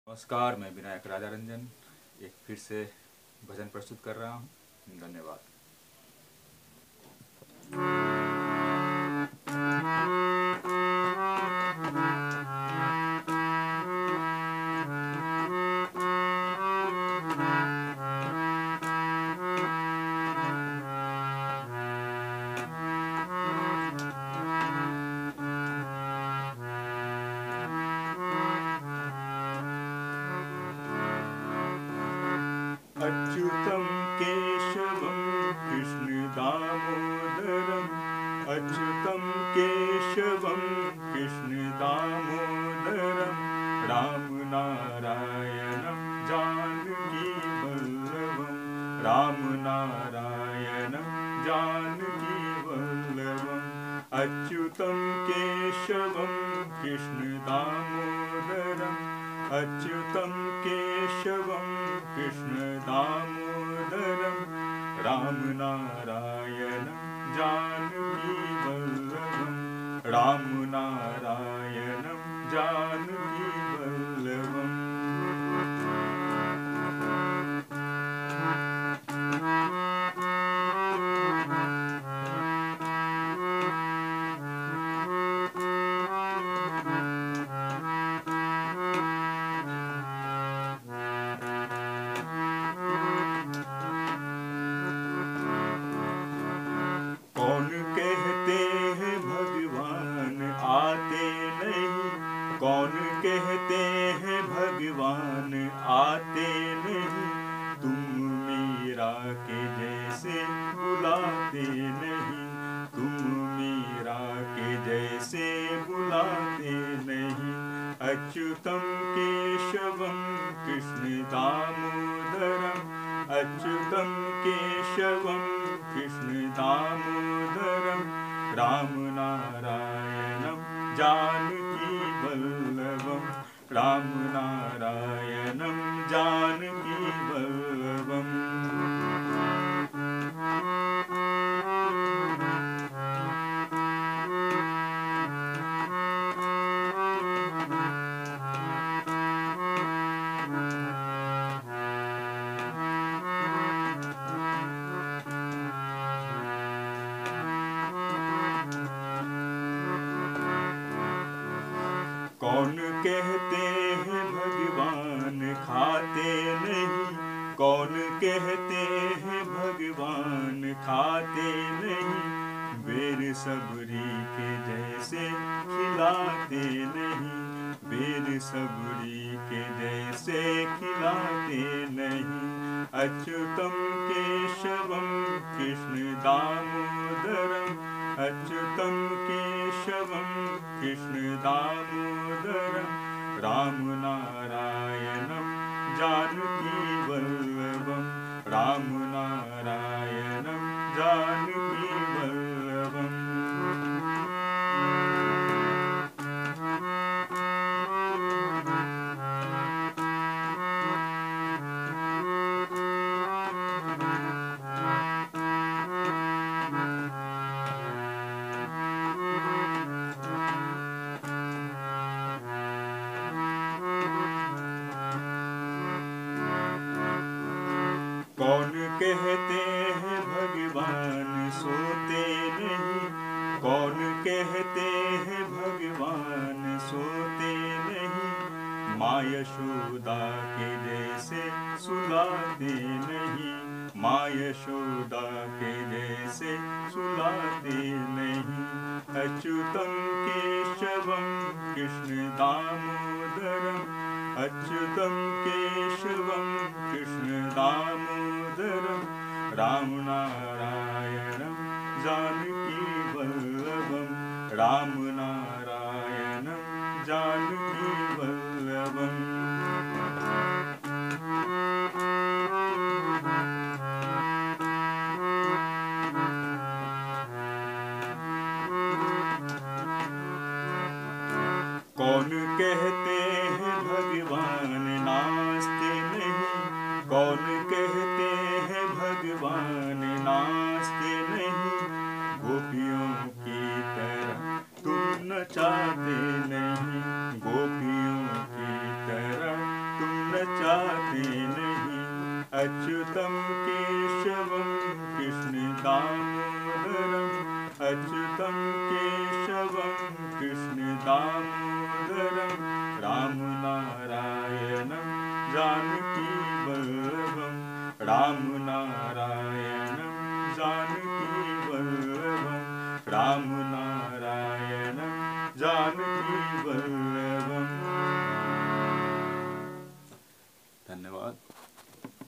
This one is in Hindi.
नमस्कार, मैं विनायक राजा रंजन एक फिर से भजन प्रस्तुत कर रहा हूँ। धन्यवाद। अच्युतं केशवं कृष्ण दामोदरम् अच्युतं केशवं कृष्ण दामोदरं रामनारायणं जानकी वल्लभं रामनारायणं जानकी वल्लभम् अच्युतं केशवं कृष्ण दामोदरम् अच्युतं केशवं कृष्ण दामोदरं रामनारायणं जानकी वल्लभं रामनारायणं जानकी वल्लभम् कौन कहते हैं भगवान आते नहीं कौन कहते हैं भगवान आते नहीं तुम मीरा के जैसे बुलाते नहीं तुम मीरा के जैसे बुलाते नहीं अच्युतं केशवं कृष्ण दामोदरम् अच्युतं केशवं कृष्ण दामोदरं रामनारायणं जानकी वल्लभं रामनारायणं जानकी वल्लभम् कौन कहते हैं भगवान खाते नहीं कौन कहते हैं भगवान खाते नहीं बेर सबरी के जैसे खिलाते नहीं बेर सबरी के जैसे खिलाते नहीं अच्युतं केशवं कृष्ण दामोदरम् अच्युतं केशवं कृष्ण दामोदरं रामनारायणं जानकी वल्लभं रामनारायणं जानकी वल्लभम् कौन कहते हैं भगवान सोते नहीं कौन कहते हैं भगवान सोते नहीं माँ यशोदा के जैसे सुलाते नहीं माँ यशोदा के जैसे सुलाते नहीं अच्युतं केशवं कृष्ण दामोदरम् अच्युतं केशवं कृष्ण दामोदरं रामनारायणं जानकी वल्लभं रामनारायणं जानकी वल्लभम् कौन कहते हैं भगवान नाचते नहीं कौन कहते हैं भगवान नाचते नहीं गोपियों की तरह तुम चाहते नहीं। अच्युतम केशवम कृष्ण दामोदरम, अच्युतम केशवम कृष्ण दामोदरम, राम नारायणम जानकी वल्लभम, राम नारायणम जानकी वल्लभम, राम नारायणम जानकी वल्लभम।